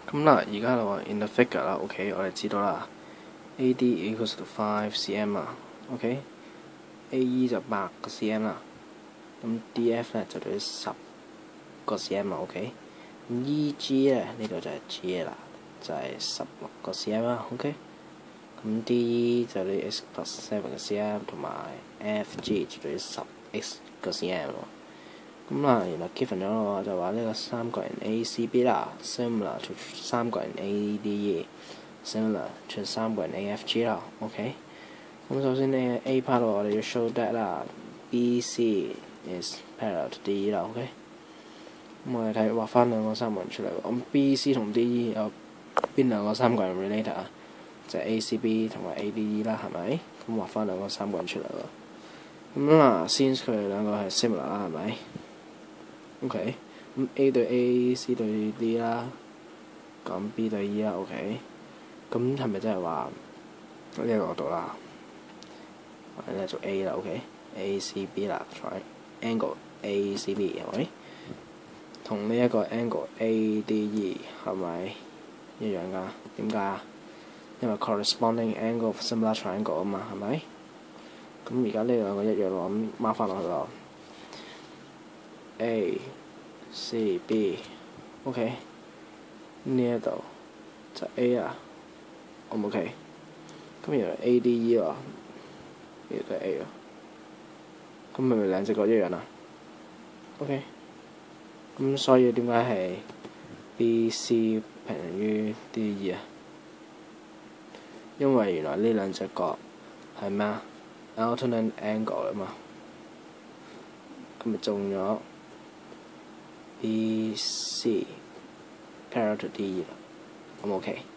咁嗱，而家就話 in the figure 啦 ，OK， 我哋知道啦 ，AD equals to 5 cm 啦 ，OK，AE 就8個 cm 啦，咁 DF 咧就等於10個 cm 啦 ，OK， 咁 EG 咧呢度就係 G 啦，就係16個 cm 啦 ，OK， 咁 DE 就等於 x plus 7個 cm， 同埋 FG 就等於10x 個 cm 咯。咁啦，原來 given 咗咯，就話呢個三角形 ACB 啦 ，similar to 三角形 ADE，similar to 三角形 AFG 啦 ，OK。咁首先呢 A part 我哋要 show that 啦，BC is parallel to DE 啦 ，OK。咁我哋睇畫翻兩個三角形出嚟喎，咁 BC 同 DE 有邊兩個三角形 related 啊？就係 ACB 同埋 ADE 啦，係咪？咁畫翻兩個三角形出嚟喎。咁嗱，since 佢哋兩個係 similar 啦，係咪？OK， 咁 A 對 A，C 對 D 啦，咁 B 對 E 啦 ，OK， 咁係咪即係話呢個角度啦？我哋咧做 A 啦 ，OK，ACB 啦 ，triangle ACB 係咪？同呢一個 angle ADE 係咪一樣㗎？點解啊？因為 corresponding angle of similar triangle 啊嘛，係咪？咁而家呢兩個一樣喎，咁 mark 翻落去咯。A、C、B，OK， 呢一度就 A 啊 ，O 唔 OK？ 咁原來 ADE 喎，呢度都係 A 喎，咁係咪兩隻角一樣啊 ？OK， 咁所以點解係 BC 平於 DE 啊？因為原來呢兩隻角係咩啊 ？alternate angle 啊嘛，咁咪中咗。BC parallel to DE 啦，咁 OK。